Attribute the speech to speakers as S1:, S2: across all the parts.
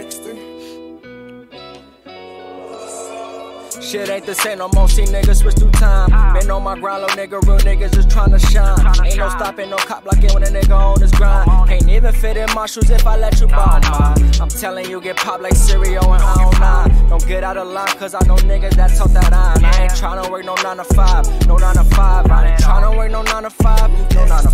S1: Dexter.
S2: Shit ain't the same no more, see niggas switch through time. Been on my grind, little nigga, real niggas just tryna shine. Ain't no stopping, no cop blocking when a nigga on his grind. Can't even fit in my shoes if I let you borrow mine. I'm telling you, get popped like cereal and I don't lie. Don't get out of line, cause I know niggas that talk that iron. I ain't tryna work no 9 to 5, no 9 to 5. I ain't tryna work no 9 to 5, no 9 to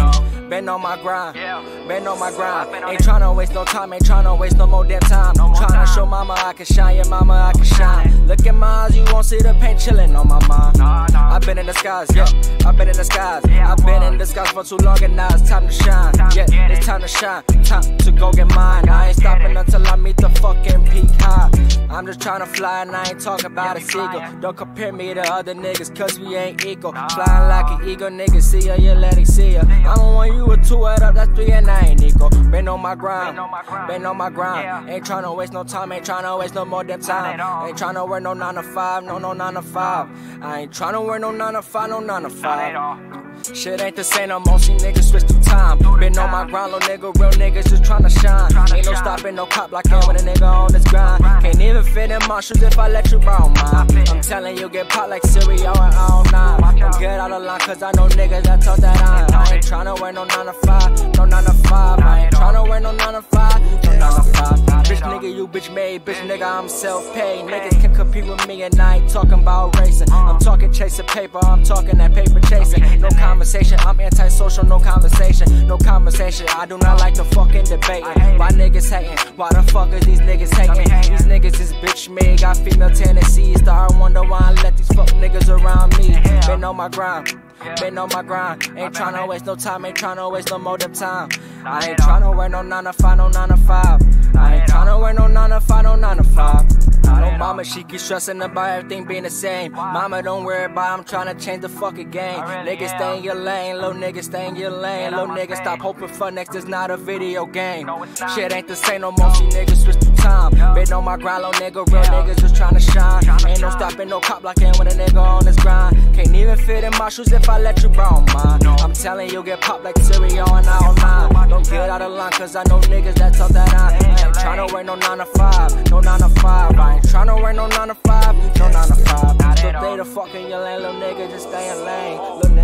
S2: 5. Been on my grind, been on my grind. Ain't tryna waste no time, ain't tryna waste no more damn time. Tryna show mama I can shine, yeah mama I can shine. Look in my eyes, you won't see the pain chillin' on my mind. I've been in the skies, yeah, I've been in the skies. I've been in the skies for too long and now it's time to shine. Yeah, it's time to shine, time to go get mine. I ain't stopping until I meet the fucking peak high. I'm just tryna fly and I ain't talking about a seagull. Don't compare me to other niggas cause we ain't equal. Flying like an eagle, nigga, see ya, you let it see ya. I don't want you a 2 it up, that's 3 and I ain't equal. Been on my grind, been on my grind. Ain't tryna waste no time, ain't tryna waste no more damn time. Ain't tryna work no 9 to 5, no 9 to 5. I ain't tryna work no 9 to 5, no 9 to 5. Shit ain't the same no more, see niggas switch through time. Been on my grind, little nigga, real niggas just tryna shine. Ain't no stopping, no cop blocking when a nigga on this grind. Can't even fit in my shoes if I let you borrow mine. I'm telling you, get popped like cereal and I don't lie. Don't get out of line, cause I know niggas that talk that iron. I ain't tryna wear no 9 to 5, no 9 to 5. I ain't tryna wear no 9 to 5, no 9 to 5. Bitch nigga, you bitch made, bitch nigga, I'm self-paid. Niggas can compete with me and I ain't talking about racing. I'm talking chasing paper, I'm talking that paper chasing. No conversation, I'm antisocial, no conversation. No conversation, I do not like the fucking debating. Why niggas hating? Why the fuck is these niggas hating? These niggas is bitch made, got female tendencies. I wonder why I let these fuck niggas around me. Been on my grind, been on my grind. Ain't tryna waste no time, ain't tryna waste no more damn time. I ain't tryna wear no 9 to 5, no 9 to 5. I ain't tryna wear no 9 to 5, no 9 to 5. No mama, she keep stressing about everything being the same. Mama, don't worry about, I'm tryna change the fucking game. Niggas stay in your lane, little niggas stay in your lane. Little niggas stop hoping for next, it's not a video game. Shit ain't the same no more, see niggas switch through time. Been on my grind, little nigga, real niggas just tryna shine. Ain't no stopping, no cop blocking when a nigga on this grind. Can't even fit in my shoes if I let you borrow mine. I'm telling you, get popped like cereal and I don't lie. Don't get out of line, cause I know niggas that talk that I ain't tryna wear no 9 to 5, no 9 to 5. I ain't tryna wear no 9 to 5, no 9 to 5. So they the fucking your lane, little nigga, just stay in lane.